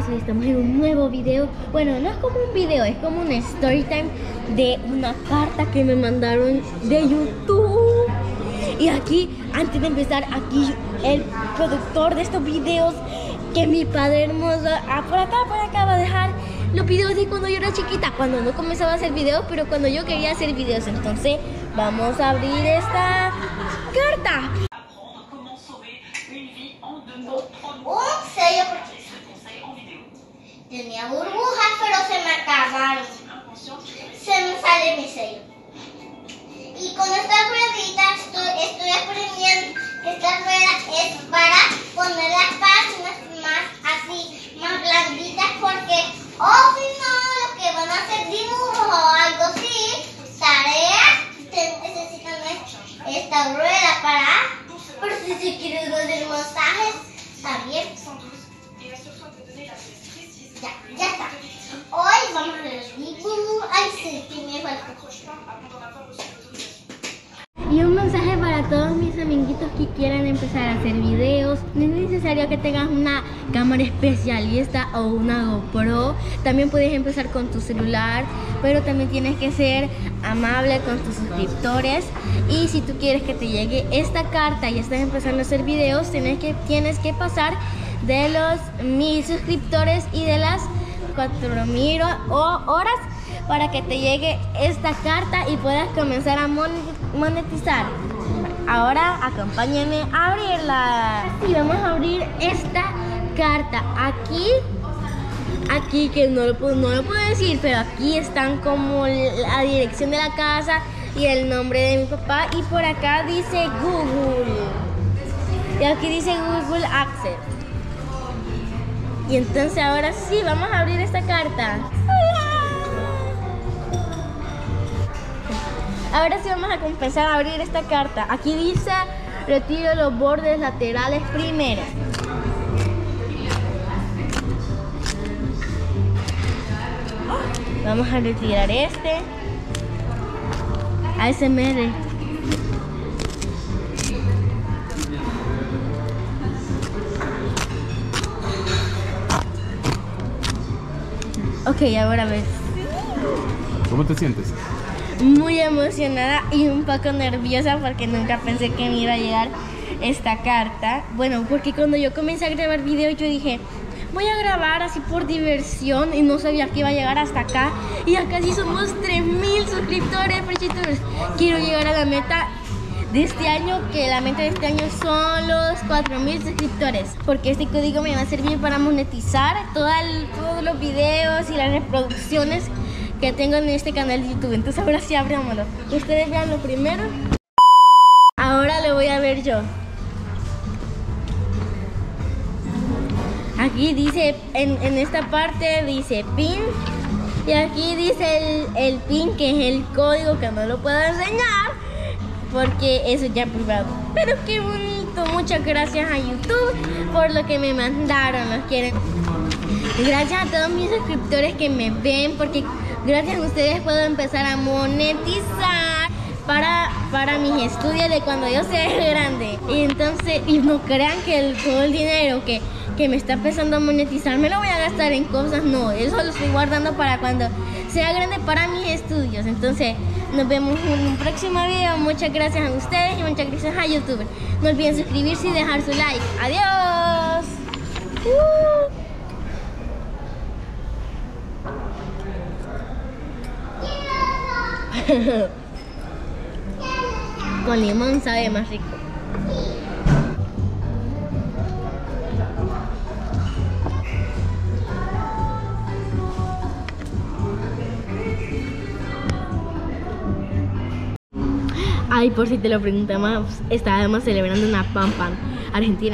youtubers, hoy estamos en un nuevo video. Bueno, no es como un video, es como un story time de una carta que me mandaron de YouTube. Y aquí, antes de empezar, aquí el productor de estos videos, que mi padre hermoso, por acá va a dejar los videos de cuando yo era chiquita, cuando no comenzaba a hacer videos, pero cuando yo quería hacer videos. Entonces, vamos a abrir esta carta. Un sello porque tenía burbujas, pero se me acabaron. Se me sale mi sello. Y con esta ruedita estoy aprendiendo que esta rueda es para poner las páginas más blanditas, porque si no, los que van a hacer dibujos o algo así, tareas, necesitan esta rueda pero si quieren hacer masajes, está bien. Ya está. Hoy vamos a ver el dibujo. Ay, sí, que me falta. Y un mensaje para todos mis amiguitos que quieran empezar a hacer videos. No es necesario que tengas una cámara especialista o una GoPro. También puedes empezar con tu celular, pero también tienes que ser amable con tus suscriptores. Y si tú quieres que te llegue esta carta y estás empezando a hacer videos, tienes que pasar de los 1000 suscriptores y de las 4000 horas para que te llegue esta carta y puedas comenzar a monetizar. Ahora acompáñenme a abrirla. Sí, vamos a abrir esta carta. Aquí que no lo puedo decir, pero aquí están como la dirección de la casa y el nombre de mi papá, y por acá dice Google y aquí dice Google Access. Y entonces ahora sí, vamos a abrir esta carta. Ahora sí vamos a empezar a abrir esta carta. Aquí dice, retiro los bordes laterales primero. Vamos a retirar este. ASMR. Ok, ahora ves. ¿Cómo te sientes? Muy emocionada y un poco nerviosa porque nunca pensé que me iba a llegar esta carta. Bueno, porque cuando yo comencé a grabar videos yo dije, voy a grabar así por diversión, y no sabía que iba a llegar hasta acá. Y ya casi somos 3000 suscriptores, youtubers. Quiero llegar a la meta de este año, que la meta de este año son los 4000 suscriptores, porque este código me va a servir para monetizar todos los videos y las reproducciones que tengo en este canal de YouTube. Entonces ahora sí abrámoslo. Ustedes vean lo primero. Ahora lo voy a ver yo. Aquí dice, en esta parte dice PIN. Y aquí dice el PIN, que es el código, que no lo puedo enseñar porque eso ya es privado. Pero qué bonito. Muchas gracias a YouTube por lo que me mandaron. Los quieren. Gracias a todos mis suscriptores que me ven, porque gracias a ustedes puedo empezar a monetizar para mis estudios de cuando yo sea grande. Y entonces, y no crean que todo el dinero que me está empezando a monetizar me lo voy a gastar en cosas. No, eso lo estoy guardando para cuando sea grande, para mis estudios. Entonces, nos vemos en un próximo video. Muchas gracias a ustedes y muchas gracias a YouTube. No olviden suscribirse y dejar su like. ¡Adiós! Con limón sabe más rico. Ay, por si te lo preguntamos, estábamos celebrando una Pam Pam Argentina.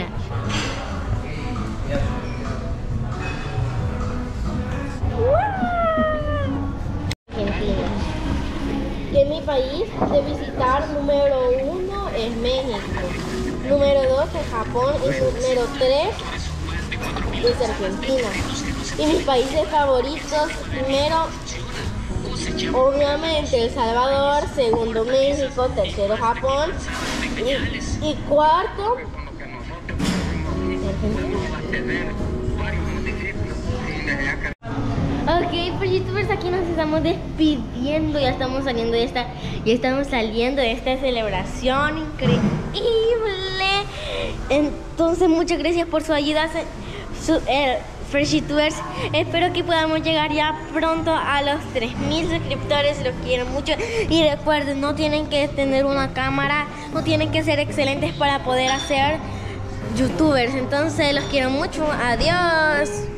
Argentina. Y en mi país de visitar, número 1 es México, número 2 es Japón y número 3 es Argentina. Y mis países favoritos, primero, obviamente El Salvador, segundo México, tercero Japón y cuarto Argentina. YouTubers, aquí nos estamos despidiendo. Ya estamos saliendo de esta celebración increíble. Entonces, muchas gracias por su ayuda, Fresh YouTubers. Espero que podamos llegar ya pronto a los 3000 suscriptores. Los quiero mucho. Y recuerden, no tienen que tener una cámara, no tienen que ser excelentes para poder hacer YouTubers. Entonces, los quiero mucho. Adiós.